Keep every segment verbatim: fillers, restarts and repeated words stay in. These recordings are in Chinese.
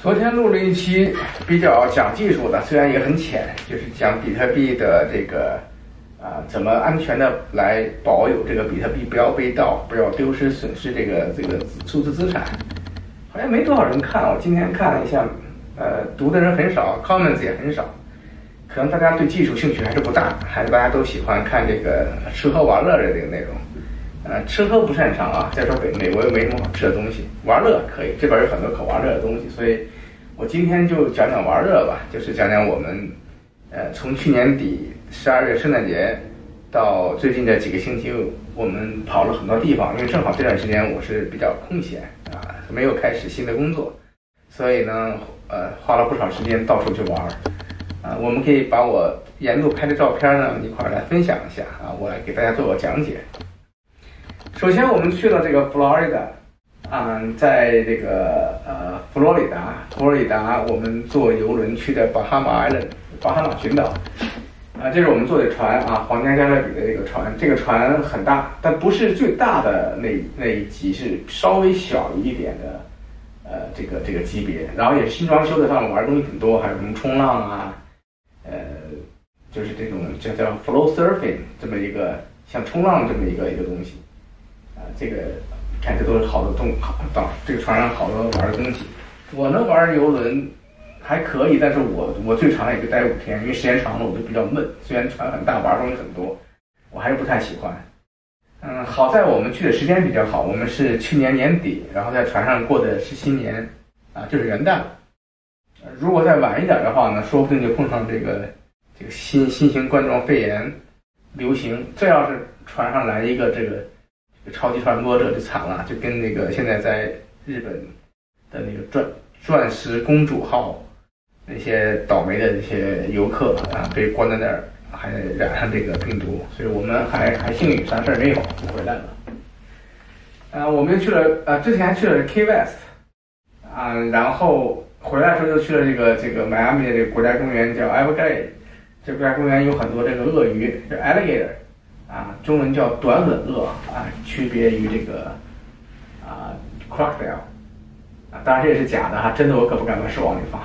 昨天录了一期比较讲技术的，虽然也很浅，就是讲比特币的这个啊、呃、怎么安全的来保有这个比特币不要被盗，不要丢失损失这个这个数字资产。好像没多少人看，我今天看了一下，呃，读的人很少 ，comments 也很少，可能大家对技术兴趣还是不大，还是大家都喜欢看这个吃喝玩乐的这个内容。呃，吃喝不擅长啊，再说北美国又没什么好吃的东西，玩乐可以，这边有很多可玩乐的东西，所以我今天就讲讲玩乐吧，就是讲讲我们，呃，从去年底十二月圣诞节到最近这几个星期，我们跑了很多地方，因为正好这段时间我是比较空闲啊，没有开始新的工作，所以呢，呃，花了不少时间到处去玩，啊，我们可以把我沿路拍的照片呢一块来分享一下啊，我来给大家做个讲解。首先，我们去了这个佛罗里达，啊、嗯，在这个呃佛罗里达，佛罗里达，我们坐游轮去的巴哈马 Island， 巴哈马群岛，啊，这是我们坐的船啊，皇家加勒比的这个船，这个船很大，但不是最大的那那一级，是稍微小一点的，呃，这个这个级别，然后也是新装修的，上面玩的东西很多，还有什么冲浪啊，呃，就是这种叫叫 flow surfing 这么一个像冲浪这么一个一个东西。啊，这个看这都是好多东，到这个船上好多玩的东西。我能玩游轮还可以，但是我我最长也就待五天，因为时间长了我就比较闷。虽然船很大，玩的东西很多，我还是不太喜欢。嗯，好在我们去的时间比较好，我们是去年年底，然后在船上过的是新年，啊，就是元旦。如果再晚一点的话呢，说不定就碰上这个这个新新型冠状肺炎流行。这要是船上来一个这个。超级传播者就惨了，就跟那个现在在日本的那个钻钻石公主号那些倒霉的这些游客啊，被关在那儿，还染上这个病毒，所以我们还还幸运，啥事儿没有，就回来了。啊，我们又去了啊，之前还去了 Key West 啊，然后回来的时候又去了这个这个迈阿密的这个国家公园叫 Everglades， 这国家公园有很多这个鳄鱼，叫 alligator。啊，中文叫短吻鳄啊，区别于这个啊 crocodile 啊，当然这也是假的哈，真的我可不敢把手往里放。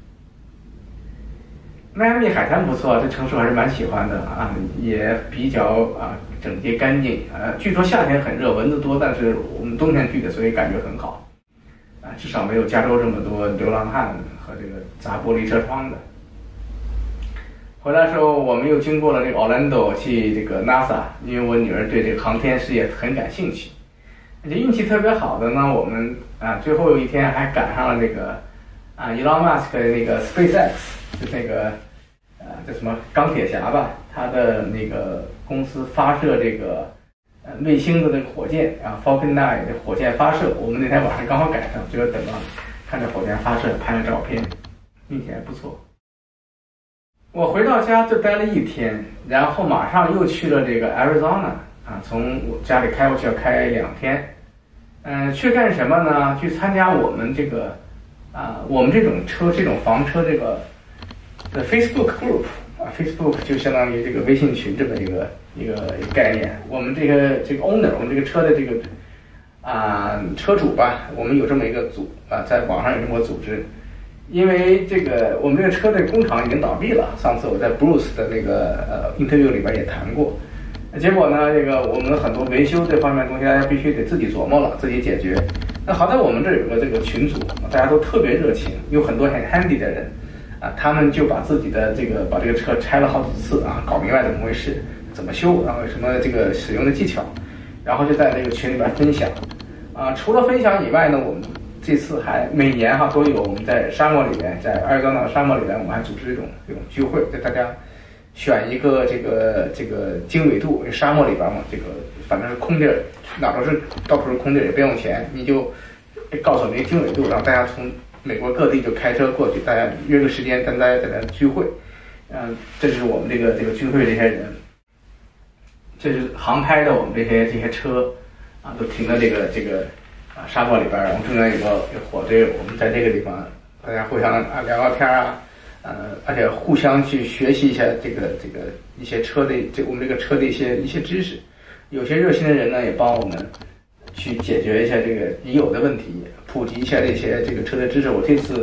迈阿密海滩不错，这城市我还是蛮喜欢的啊，也比较啊整洁干净啊。据说夏天很热，蚊子多，但是我们冬天去的，所以感觉很好啊，至少没有加州这么多流浪汉和这个砸玻璃车窗的。回来的时候，我们又经过了这个 Orlando 去这个 NASA， 因为我女儿对这个航天事业很感兴趣。这运气特别好的呢，我们啊最后有一天还赶上了这个啊 Elon Musk 的那个 SpaceX， 就那个啊叫什么钢铁侠吧，他的那个公司发射这个呃卫星的那个火箭啊 Falcon 九的火箭发射，我们那天晚上刚好赶上，就等到看着火箭发射，拍了照片，运气还不错。我回到家就待了一天，然后马上又去了这个 Arizona 啊，从我家里开过去要开两天。嗯、呃，去干什么呢？去参加我们这个啊，我们这种车这种房车这个的 Facebook group 啊 ，Facebook 就相当于这个微信群这么一个一个一个概念。我们这个这个 owner， 我们这个车的这个啊车主吧，我们有这么一个组啊，在网上有这么个组织。因为这个我们这个车的工厂已经倒闭了，上次我在 Bruce 的那个呃 interview 里边也谈过，结果呢，这个我们很多维修这方面的东西，大家必须得自己琢磨了，自己解决。那好在我们这有个这个群组，大家都特别热情，有很多很 handy 的人，啊，他们就把自己的这个把这个车拆了好几次啊，搞明白怎么回事，怎么修，然后有什么这个使用的技巧，然后就在这个群里边分享。啊，除了分享以外呢，我们这次还每年哈都有我们在沙漠里面，在阿尔戈纳沙漠里面，我们还组织这种这种聚会，就大家选一个这个这个经纬度，因为沙漠里边嘛，这个反正是空地儿，哪都是到处是空地儿，也不用钱，你就告诉我们一个经纬度，然后大家从美国各地就开车过去，大家约个时间跟大家在那聚会。嗯，这是我们这个这个聚会这些人，这是航拍的我们这些这些车啊，都停在这个这个。啊，沙漠里边，然后中间有个有火堆，我们在这个地方，大家互相啊聊聊天啊，呃，而且互相去学习一下这个这个一些车的这我们这个车的一些一些知识。有些热心的人呢，也帮我们去解决一下这个已有的问题，普及一下这些这个车的知识。我这次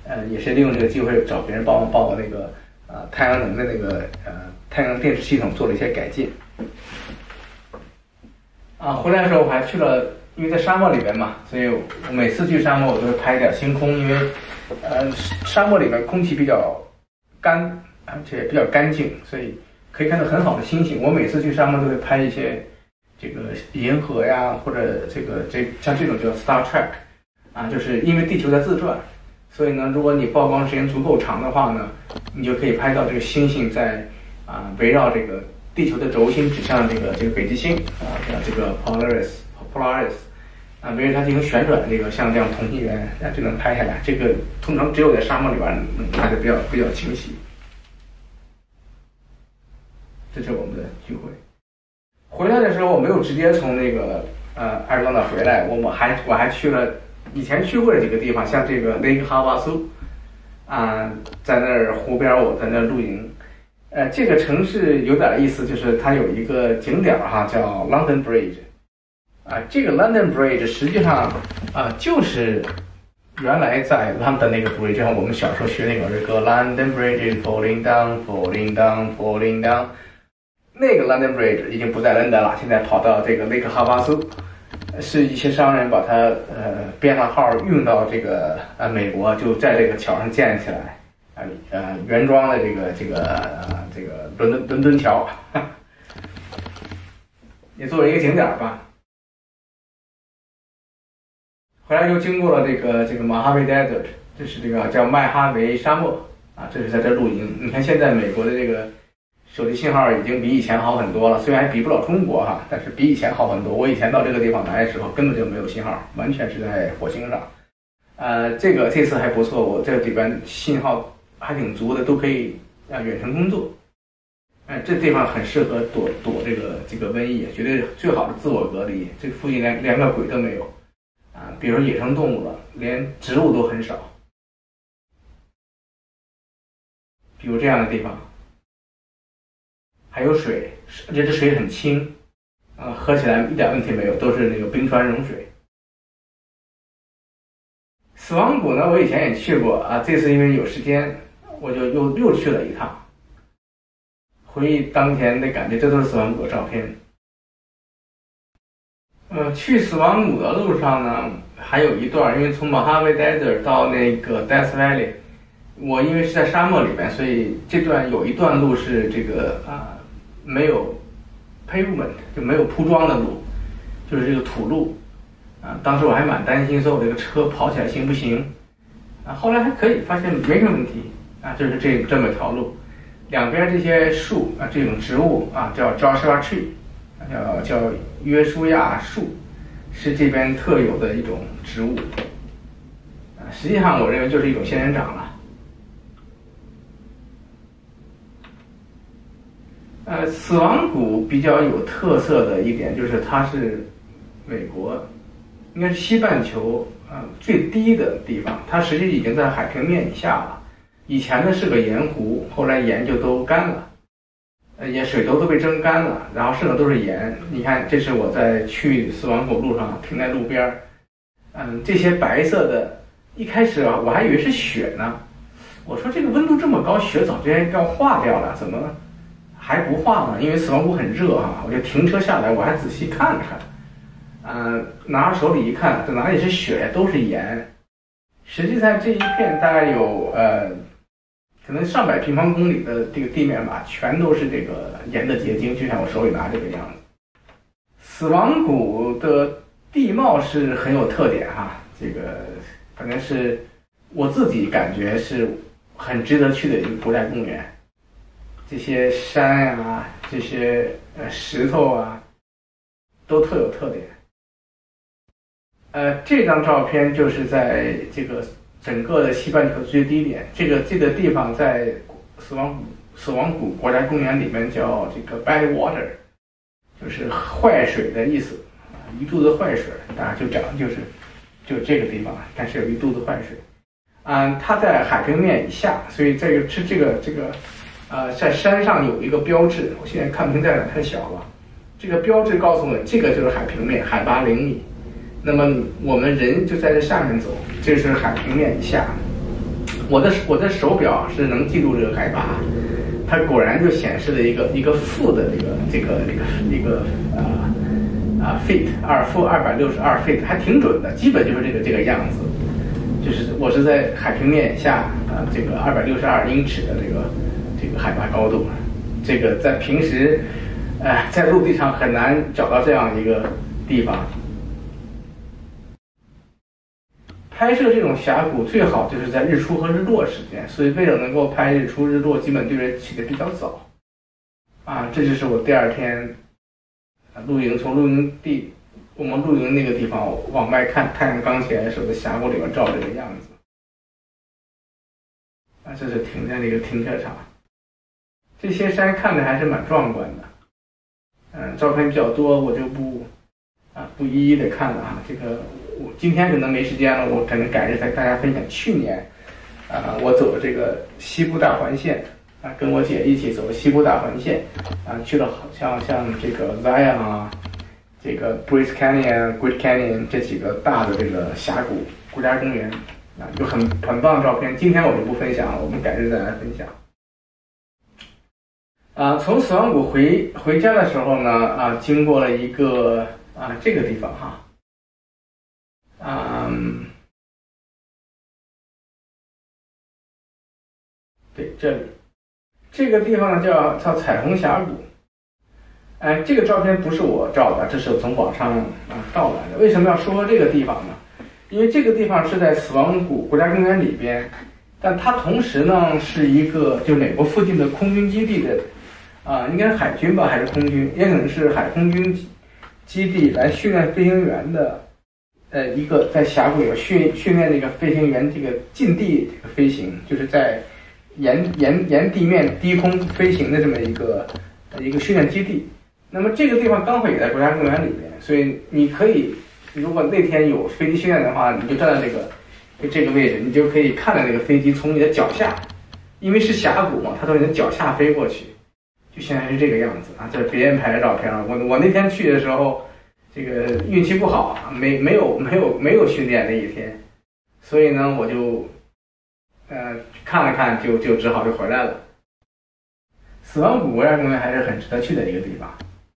呃，也是利用这个机会找别人帮我帮我那个呃太阳能的那个呃太阳能电池系统做了一些改进。啊，回来的时候我还去了，因为在沙漠里面嘛，所以我每次去沙漠我都会拍一点星空，因为呃沙漠里面空气比较干，而且比较干净，所以可以看到很好的星星。我每次去沙漠都会拍一些这个银河呀，或者这个这像这种叫 Star Trek 啊，就是因为地球在自转，所以呢，如果你曝光时间足够长的话呢，你就可以拍到这个星星在啊围绕这个地球的轴心指向这个这个北极星啊，像这个 Polaris Polaris 啊，围着它进行旋转，这个像这样同心圆啊就能拍下来。这个通常只有在沙漠里边能拍的比较比较清晰。这是我们的聚会。回来的时候我没有直接从那个呃艾尔兰回来，我们还我还去了以前去过的几个地方，像这个 Lake Havasu 啊，在那儿湖边我在那儿露营。呃，这个城市有点意思，就是它有一个景点哈，叫 London Bridge。啊，这个 London Bridge 实际上啊就是原来在 London 那个 bridge， 就像我们小时候学那个儿歌 London Bridge is falling down, falling down, falling down。那个 London Bridge 已经不在伦敦了，现在跑到这个雷克哈巴斯，是一些商人把它呃编了号运到这个呃美国，就在这个桥上建起来。啊呃原装的这个这个呃这个伦敦伦敦桥，也作为一个景点吧。后来又经过了这个这个马哈维 Desert， 这是这个叫麦哈维沙漠啊，这是在这露营。你看现在美国的这个手机信号已经比以前好很多了，虽然还比不了中国哈，但是比以前好很多。我以前到这个地方来的时候根本就没有信号，完全是在火星上。呃，这个这次还不错，我这里边信号还挺足的，都可以啊远程工作。哎、呃，这地方很适合躲躲这个这个瘟疫，绝对最好的自我隔离。这附近连连个鬼都没有啊，比如说野生动物了，连植物都很少。比如这样的地方，还有水，而且这水很清，啊，喝起来一点问题没有，都是那个冰川融水。死亡谷呢，我以前也去过啊，这次因为有时间，我就又又去了一趟。回忆当前的感觉，这都是死亡谷的照片。呃，去死亡谷的路上呢，还有一段，因为从 Mojave Desert 到那个 Death Valley， 我因为是在沙漠里面，所以这段有一段路是这个啊没有 pavement， 就没有铺装的路，就是这个土路。啊，当时我还蛮担心，说我这个车跑起来行不行？啊，后来还可以，发现没什么问题。啊，就是这这么条路，两边这些树啊，这种植物啊，叫 Joshua Tree， 叫叫约书亚树，是这边特有的一种植物。啊，实际上我认为就是一种仙人掌了。呃，死亡谷比较有特色的一点就是它是美国。应该是西半球呃最低的地方，它实际已经在海平面以下了。以前呢是个盐湖，后来盐就都干了，呃也水都都被蒸干了，然后剩的都是盐。你看，这是我在去死亡谷路上停在路边，嗯，这些白色的，一开始啊我还以为是雪呢，我说这个温度这么高，雪早就要化掉了，怎么还不化呢？因为死亡谷很热啊，我就停车下来，我还仔细看了看。嗯、呃，拿着手里一看，这哪里是雪呀，都是盐。实际上这一片大概有呃，可能上百平方公里的这个地面吧，全都是这个盐的结晶，就像我手里拿这个样子。死亡谷的地貌是很有特点哈，这个反正是我自己感觉是很值得去的一个国家公园。这些山啊，这些呃石头啊，都特有特点。呃，这张照片就是在这个整个的西半球最低点，这个这个地方在死亡谷死亡谷国家公园里面叫这个 bad water， 就是坏水的意思，一肚子坏水，大家就讲就是就这个地方，但是有一肚子坏水，啊、嗯，它在海平面以下，所以这个是这个这个，呃，在山上有一个标志，我现在看不清在哪，太小了，这个标志告诉我，这个就是海平面，海拔零米。那么我们人就在这下面走，这是海平面以下， 我的我的手表是能记录这个海拔，它果然就显示了一个一个负的这个这个这个一个啊啊 feet 二负二百六十二 feet， 还挺准的，基本就是这个这个样子。就是我是在海平面下啊这个二百六十二英尺的这个这个海拔高度，这个在平时呃在陆地上很难找到这样一个地方。拍摄这种峡谷最好就是在日出和日落时间，所以为了能够拍日出日落，基本就是起得比较早。啊，这就是我第二天露营，从露营地我们露营那个地方往外看，太阳刚起来的时候，在峡谷里面照这个样子。啊，这是停在那个停车场。这些山看着还是蛮壮观的。嗯，照片比较多，我就不啊不一一的看了哈。这个我今天可能没时间了，我可能改日再跟大家分享。去年啊，我走了这个西部大环线啊，跟我姐一起走西部大环线啊，去了好像像这个 Zion 啊，这个 Bryce Canyon、Great Canyon 这几个大的这个峡谷国家公园啊，有很很棒的照片。今天我就不分享了，我们改日再来分享。啊，从死亡谷回回家的时候呢，啊，经过了一个啊这个地方哈，啊，嗯，对，这里这个地方呢叫叫彩虹峡谷。哎，这个照片不是我照的，这是我从网上啊盗来的。为什么要说这个地方呢？因为这个地方是在死亡谷国家公园里边，但它同时呢是一个就美国附近的空军基地的。啊，应该是海军吧，还是空军？也可能是海空军基地来训练飞行员的，呃，一个在峡谷里训训练这个飞行员这个近地这个飞行，就是在沿沿沿地面低空飞行的这么一个一个训练基地。那么这个地方刚好也在国家公园里边，所以你可以，如果那天有飞机训练的话，你就站在这个这个位置，你就可以看到这个飞机从你的脚下，因为是峡谷嘛，它从你的脚下飞过去。就现在是这个样子啊，这是别人拍的照片啊。我我那天去的时候，这个运气不好啊，没没有没有没有训练那一天，所以呢，我就呃看了看就，就就只好就回来了。死亡谷国家公园还是很值得去的一个地方。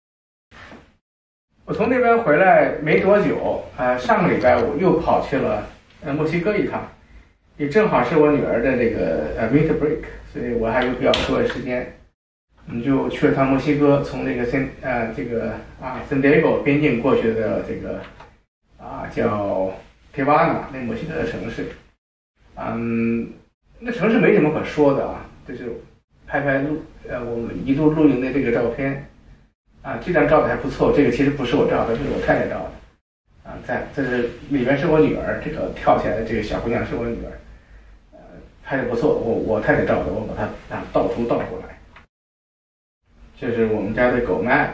我从那边回来没多久，呃，上个礼拜我又跑去了呃墨西哥一趟，也正好是我女儿的这个呃 winter break， 所以我还有比较多的时间。我们就去了趟墨西哥，从这个森呃这个啊 San Diego 边境过去的这个啊叫 Tijuana 那墨西哥的城市，嗯，那城市没什么可说的啊，就是拍拍录呃我们一路露营的这个照片啊，这张照的还不错，这个其实不是我照的，这是我太太照的啊，在这是里面是我女儿，这个跳起来的这个小姑娘是我女儿，呃拍的不错，我我太太照的，我把它啊倒图倒过来。这是我们家的狗 Max，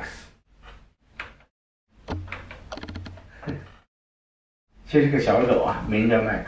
这是个小狗啊，名叫 Max。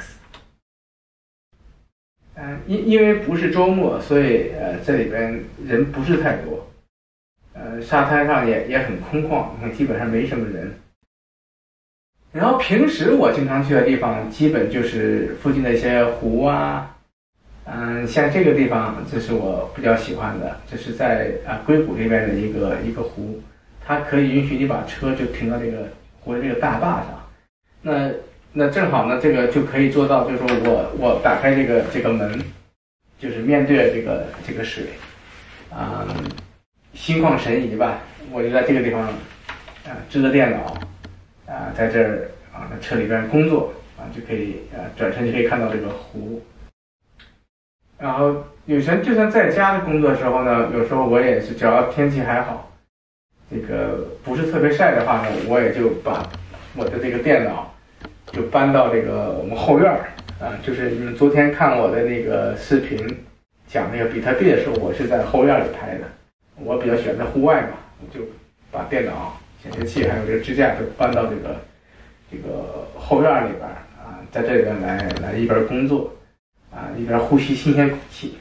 嗯、呃，因因为不是周末，所以呃这里边人不是太多，呃沙滩上也也很空旷，基本上没什么人。然后平时我经常去的地方，基本就是附近的一些湖啊。嗯，像这个地方，这是我比较喜欢的，这是在啊硅谷这边的一个一个湖，它可以允许你把车就停到这个湖的这个大坝上。那那正好呢，这个就可以做到，就是说我我打开这个这个门，就是面对着这个这个水，啊、嗯，心旷神怡吧。我就在这个地方啊支着电脑啊，在这儿啊车里边工作啊，就可以啊转身就可以看到这个湖。然后有时就算在家的工作的时候呢，有时候我也是，只要天气还好，这个不是特别晒的话呢，我也就把我的这个电脑就搬到这个我们后院儿啊，就是你们昨天看我的那个视频讲那个比特币的时候，我是在后院里拍的。我比较喜欢在户外嘛，我就把电脑、显示器还有这个支架都搬到这个这个后院里边啊，在这边来来一边工作。啊，一边呼吸新鲜空气，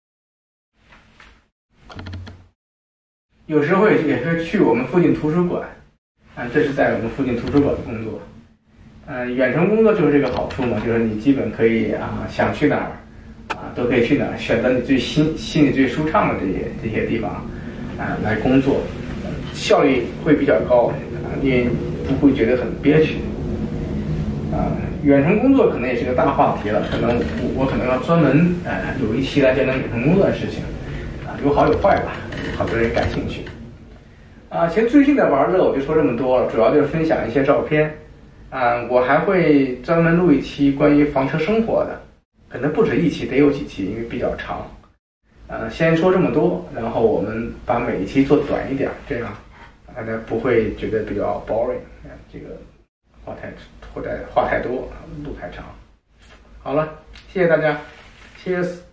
有时候也也是去我们附近图书馆，啊，这是在我们附近图书馆的工作。呃，远程工作就是这个好处嘛，就是你基本可以啊想去哪儿， 啊，都可以去哪选择你最心心里最舒畅的这些这些地方啊来工作，效率会比较高啊，因为不会觉得很憋屈啊。远程工作可能也是个大话题了，可能我我可能要专门呃有一期来讲讲远程工作的事情啊，有好有坏吧，好多人感兴趣啊。其实最近的玩乐我就说这么多了，主要就是分享一些照片啊，我还会专门录一期关于房车生活的。可能不止一期，得有几期，因为比较长。呃，先说这么多，然后我们把每一期做短一点，这样大家不会觉得比较 boring， 这个话太或者话太多，路太长。好了，谢谢大家 ，Cheers。